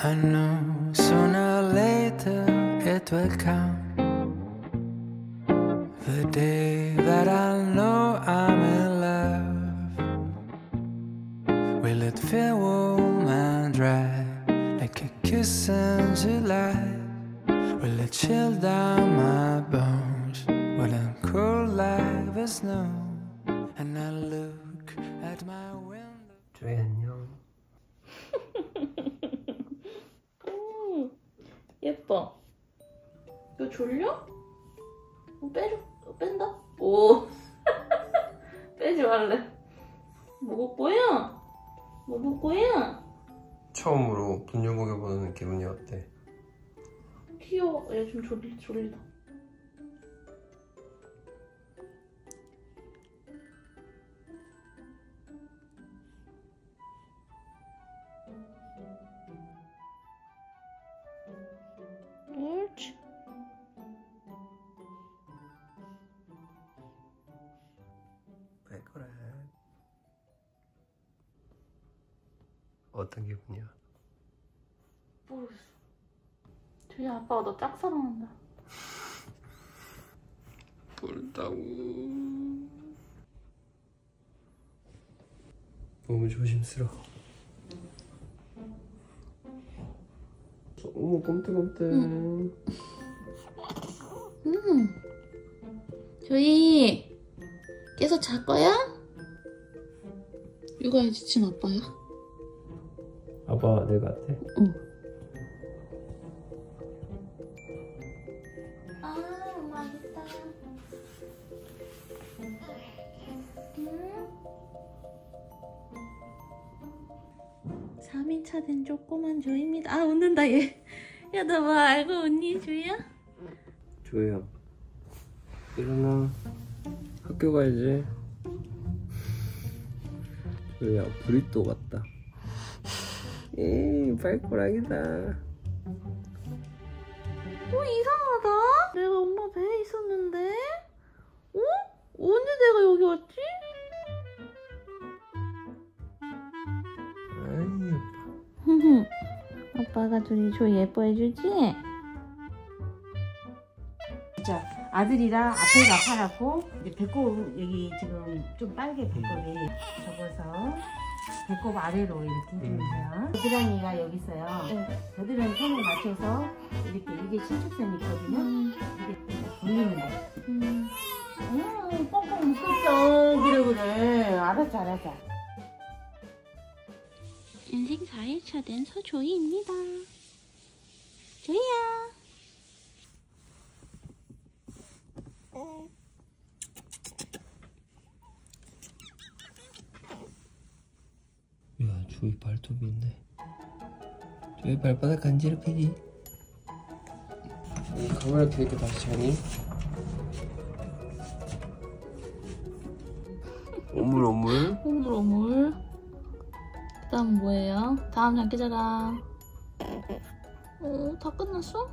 I know sooner or later it will come, the day that I know I'm in love. Will it feel warm and dry like a kiss in July? Will it chill down my bones? Will it cool like the snow? And I look at my window. 조이 안녕. 예뻐. 너 졸려? 빼줘. 뺀다? 오. 빼지 말래. 먹을 거야? 먹을 거야? 처음으로 분유 먹여보는 기분이 어때? 귀여워. 얘 좀 졸리다. 옳지. 왜 그래? 어떤 기분이야? 모르겠어. 저희 아빠가 너 짝사랑한다. 모른다고. 너무 조심스러워. 어머 꼼짝깜짝. 저희 계속 잘 거야? 육아에 지친 아빠야? 아빠 내 같아? 응. 아, 맛있다. 응? 3일차 된 조그만 조이입니다. 아, 웃는다 얘. 야, 너 뭐 알고 웃니, 조이야? 조이야 일어나. 학교 가야지. 조이야 브리또 같다. 에이 발꼬락이다. 이상하다. 내가 엄마 배에 있었는데? 어? 언제 내가 여기 왔지? 아이 아빠가 조이 예뻐해주지? 자, 아들이랑 앞에가 파랗고 이제 배꼽 여기 지금 좀 빨개 배꼽이 접어서 배꼽 아래로 이렇게 해주면서요. 겨드랑이가 여기 있어요. 겨드랑이 손에 맞춰서 이렇게 이게 신축선이 있거든요. 이렇게 돌리면 돼. 뻥뻥 묶었어. 그래. 알았어. 인생 4일차 된 서조이입니다. 조이야. 야 조이 발톱이 있네. 조이 발바닥 간지럽히지? 이 카메라 켜니까 다시 자니? 오물. 오물. 그 다음 뭐예요? 다음 장기자랑. 다 끝났어?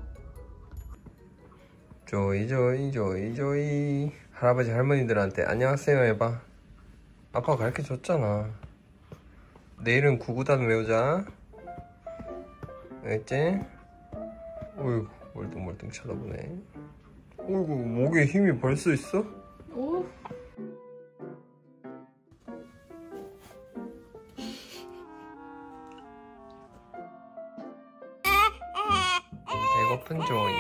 조이. 할아버지 할머니들한테 안녕하세요 해봐. 아빠가 가르쳐줬잖아. 내일은 구구단 외우자. 알겠지? 어이구 멀뚱멀뚱 쳐다보네. 어이구 목에 힘이 벌써 있어? 오. 배고픈 조이.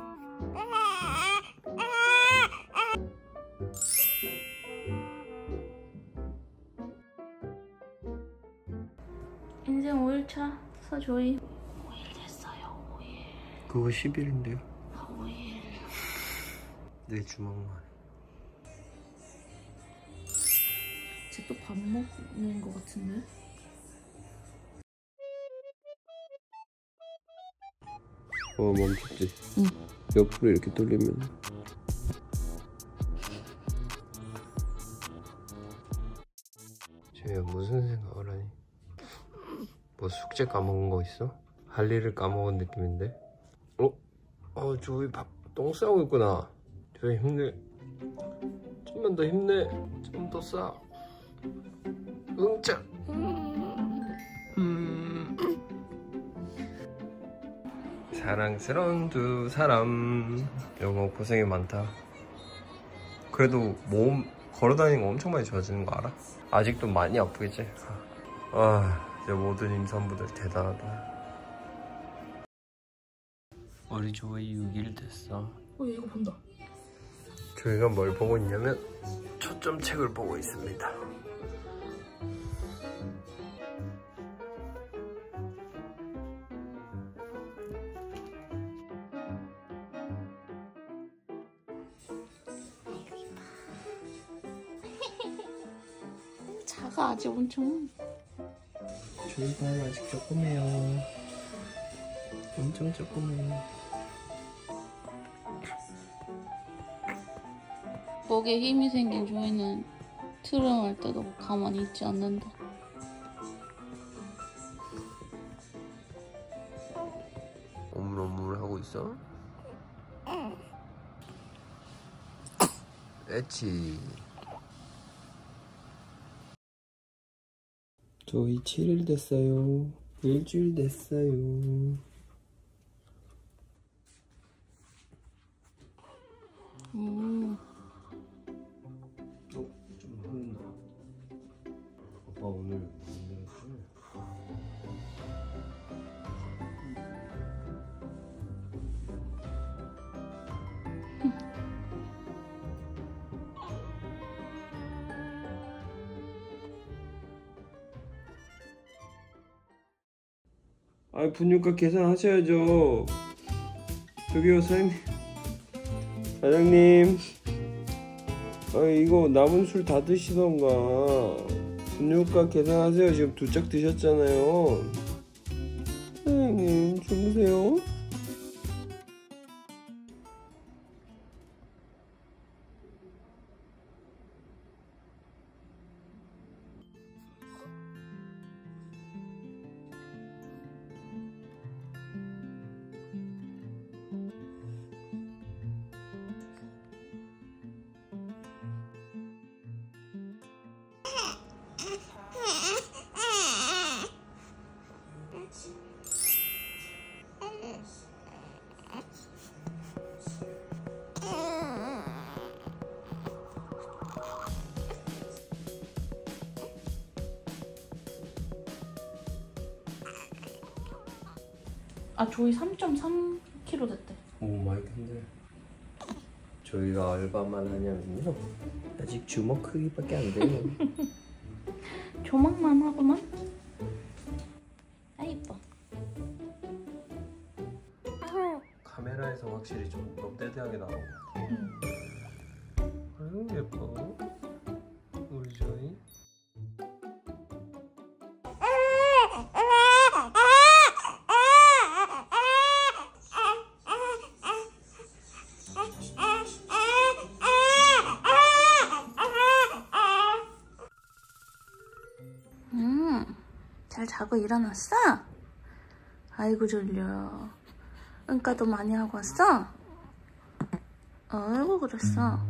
인생 5일차 서조이. 5일 됐어요. 5일. 그거 10일인데요. 5일. 내 주먹만. 쟤 또 밥 먹는 거 같은데? 멈췄지? 응. 옆으로 이렇게 돌리면. 쟤야 무슨 생각을 하니? 뭐 숙제 까먹은 거 있어? 할 일을 까먹은 느낌인데? 조이 똥 싸고 있구나. 조이 힘내. 좀만 더 힘내. 좀 더 싸. 응자. 사랑스러운 두 사람. 이거 고생이 많다. 그래도 몸 걸어다니는 거 엄청 많이 좋아지는 거 알아? 아직도 많이 아프겠지? 이제 모든 임산부들 대단하다. 우리 조이 6일 됐어. 얘 이거 본다. 조이가 뭘 보고 있냐면 초점책을 보고 있습니다. 작아 아직 엄청. 조이가 아직 조그매요. 엄청 조그매요. 목에 힘이 생긴 조이는 트름할 때도 가만히 있지 않는다. 오물오물 하고 있어? 엣지. 조이 7일 됐어요. 일주일 됐어요. 좀 흐른다. 아빠 오늘 만들었지? 분유값 계산하셔야죠. 저기요 사장님. 이거 남은 술 다 드시던가. 분유값 계산하세요. 지금 2짝 드셨잖아요. 사장님 주무세요. 조이 3.3kg 됐대. 오 마이 근데 저희가 얼마만 하냐면요, 아직 주먹 크기밖에 안 돼요. 조막만 하구만. 이뻐. 카메라에서 확실히 좀 넙대대하게 나오고. 아유 예뻐 우리 조이. 잘 자고 일어났어? 아이고 졸려. 응가도 많이 하고 왔어? 아이고 그랬어.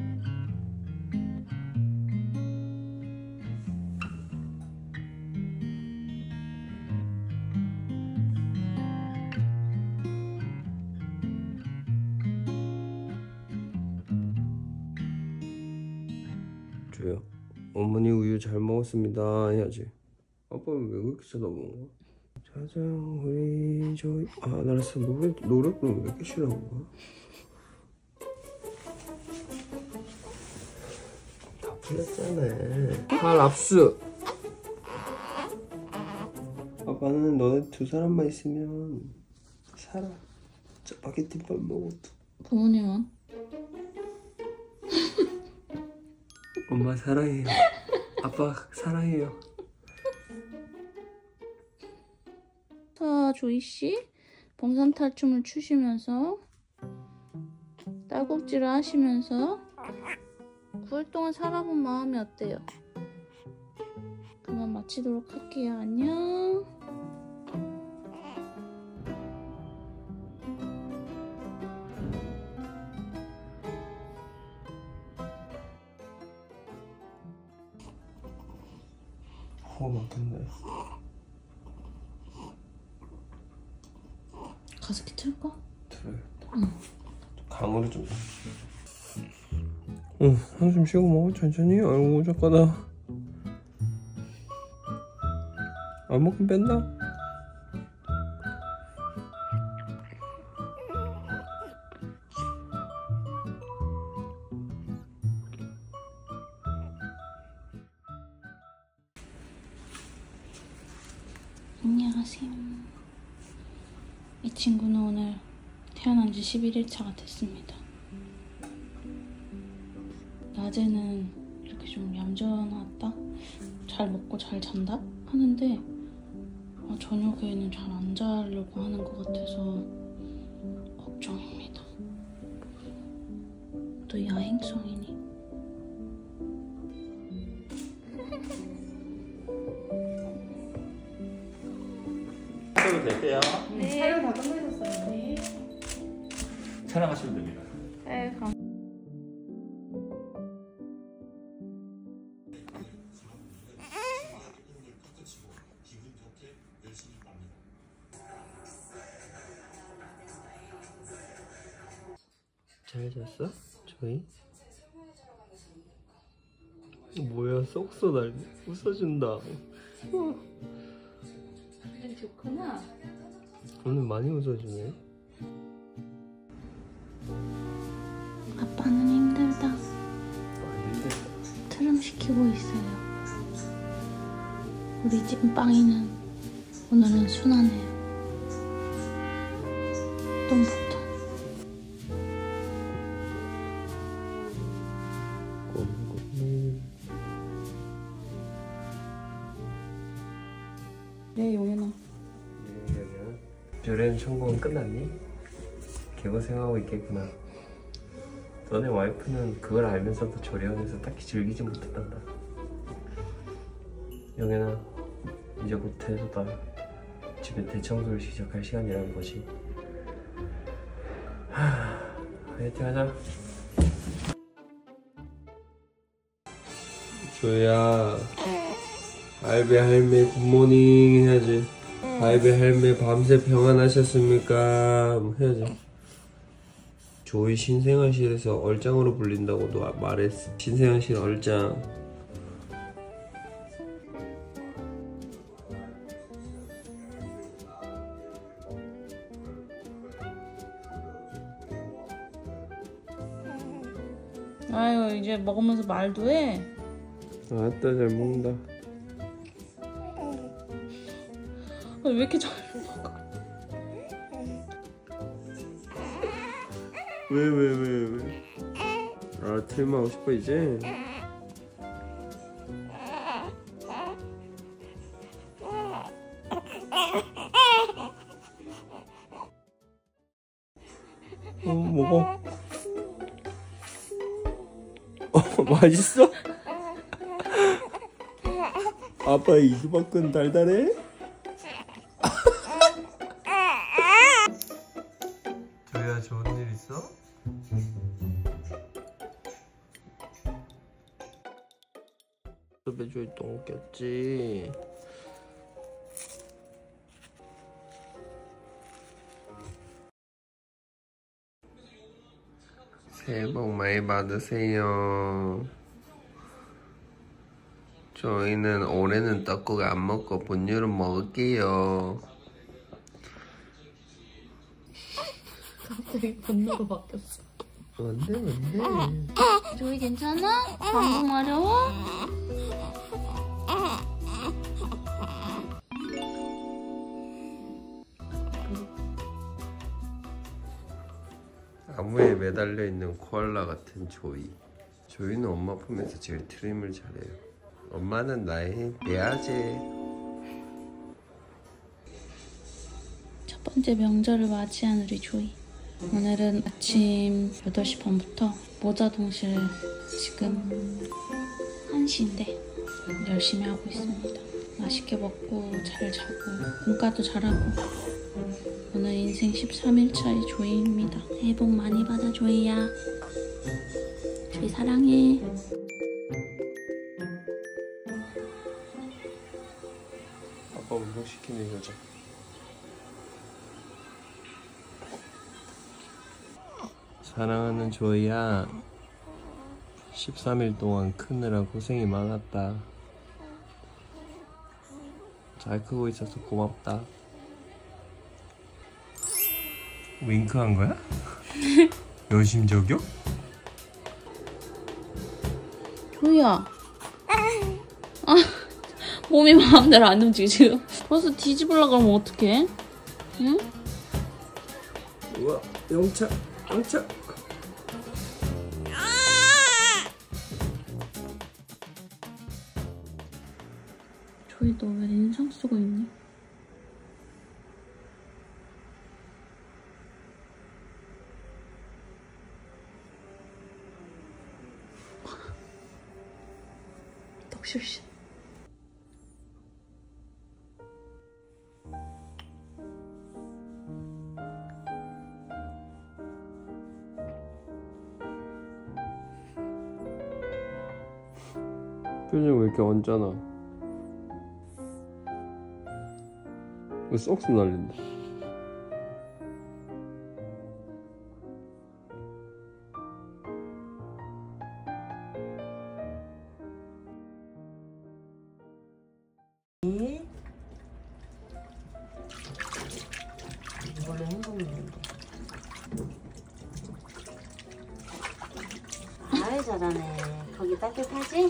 조야, 어머니 우유 잘 먹었습니다 해야지. 아빠는 왜 그렇게 쳐다보는 거야? 짜잔 우리 조이. 나 알았어. 노래 부르면 왜 이렇게 싫어하는 거야? 다 풀렸잖아. 팔 압수. 아빠는 너네 두 사람만 있으면 살아. 짜파게티밥 먹어도. 부모님은? 엄마 사랑해요. 아빠 사랑해요. 자, 조이씨 봉선탈춤을 추시면서 딸꾹질을 하시면서 9일 동안 살아본 마음이 어때요? 그만 마치도록 할게요. 안녕. 코가 막힌다. 가습기 틀까? 틀어야겠다. 응. 강으로 좀. 한숨 쉬고 먹어 천천히. 아이고 작가다. 안 먹긴 뺀다. 안녕하세요. 이 친구는 오늘 태어난 지 11일차가 됐습니다. 낮에는 이렇게 좀 얌전하다? 잘 먹고 잘 잔다? 하는데 저녁에는 잘 안 자려고 하는 것 같아서 걱정입니다. 또 야행성이니? 하셔도 되세요. 네. 촬영 다 끝내셨어요. 네. 촬영하시면 됩니다. 네, 잘 잤어? 저희? 뭐야 쏙쏙 날 웃어준다. 좋구나. 오늘 많이 웃어주네. 아빠는 힘들다. 많이 힘들다. 트름 시키고 있어요. 우리 찐빵이는 오늘은 순하네요. 똥폭탄. 꼼꼼히. 네, 용현아. 별엔 성공은 끝났니? 개고생하고 있겠구나. 너네 와이프는 그걸 알면서도 조련해서 딱히 즐기지 못했단다. 영애나 이제부터 집에 대청소를 시작할 시간이라는 것이. 화이팅 하자. 조야, 알베 할매 굿모닝 해야지. 알베 할매 밤새 평안하셨습니까? 해야지. 조이 신생아실에서 얼짱으로 불린다고도 말했어. 신생아실 얼짱. 아유, 이제 먹으면서 말도 해. 아따 잘 먹는다. 왜 이렇게 잘 먹어? 왜? 아 트림하고 싶어 이제? 먹어. 맛있어? 아빠 이두박근 달달해? 조야 좋은 일 있어? 배조이 똥 꼈지? 새해 복 많이 받으세요. 저희는 올해는 떡국 안 먹고 분유를 먹을게요. 갑자기 분노로 바뀌었어. 뭔데? 조이 괜찮아? 방송 어려워? 나무에 매달려 있는 코알라 같은 조이. 조이는 엄마 품에서 제일 트림을 잘해요. 엄마는 나의 배아제. 첫 번째 명절을 맞이한 우리 조이. 오늘은 아침 8시 반부터 모자동실 지금 1시인데 열심히 하고 있습니다. 맛있게 먹고 잘 자고 공과도 잘하고 오늘 인생 13일차의 조이입니다. 새해 복 많이 받아 조이야. 조이 사랑해. 아빠 운동시키는 여자. 사랑하는 조이야, 13일 동안 크느라 고생이 많았다. 잘 크고 있어서 고맙다. 윙크한 거야? 여심저격? 조이야. 아, 몸이 마음대로 안 움직여 지금. 벌써 뒤집으려고 그러면 어떡해? 응? 우와, 영차. 조이 너 왜 인상 쓰고 있니? 덕실씨. 표정 왜 이렇게 언짢아? 왜 쏙쏙 날린다. 이걸로 헹구면 돼. 아유 잘하네. 거기 따뜻하지?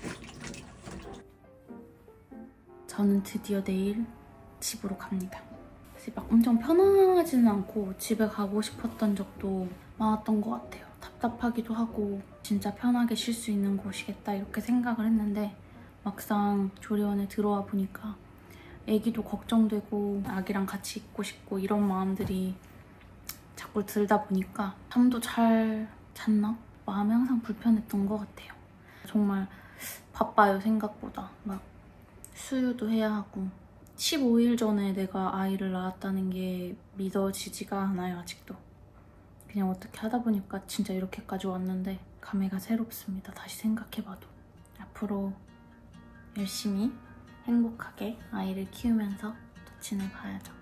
저는 드디어 내일 집으로 갑니다. 막 엄청 편안하지는 않고 집에 가고 싶었던 적도 많았던 것 같아요. 답답하기도 하고 진짜 편하게 쉴 수 있는 곳이겠다 이렇게 생각을 했는데 막상 조리원에 들어와 보니까 애기도 걱정되고 아기랑 같이 있고 싶고 이런 마음들이 자꾸 들다 보니까 잠도 잘 잤나? 마음이 항상 불편했던 것 같아요. 정말 바빠요, 생각보다. 막 수유도 해야 하고 15일 전에 내가 아이를 낳았다는 게 믿어지지가 않아요, 아직도. 그냥 어떻게 하다 보니까 진짜 이렇게까지 왔는데 감회가 새롭습니다, 다시 생각해봐도. 앞으로 열심히 행복하게 아이를 키우면서 또 지내봐야죠.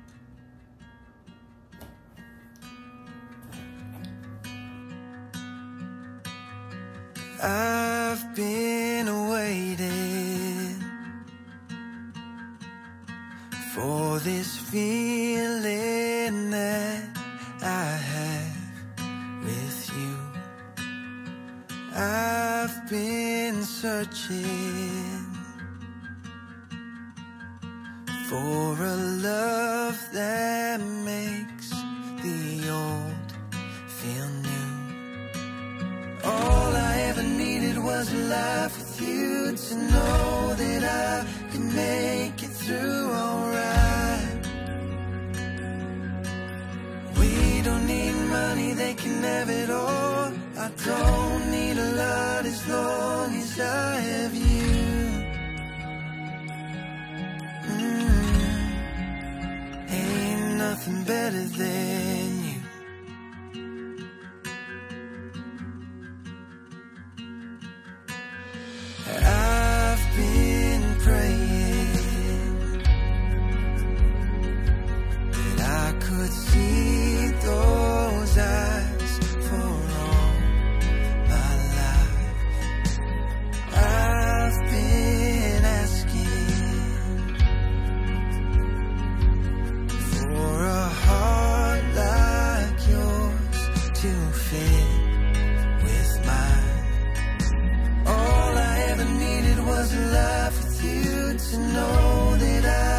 I've been waiting for this feeling that I have with you. I've been searching for a love that makes the old feel new. All I ever needed was a life with you, to know that I could make it through alright. We don't need money, they can have it all. I don't need a lot as long as I have you. Ain't nothing better than you. I've been praying that I could see those eyes for all my life. I've been asking for a heart like yours to fit with mine. All I ever needed was a life with you, to know that I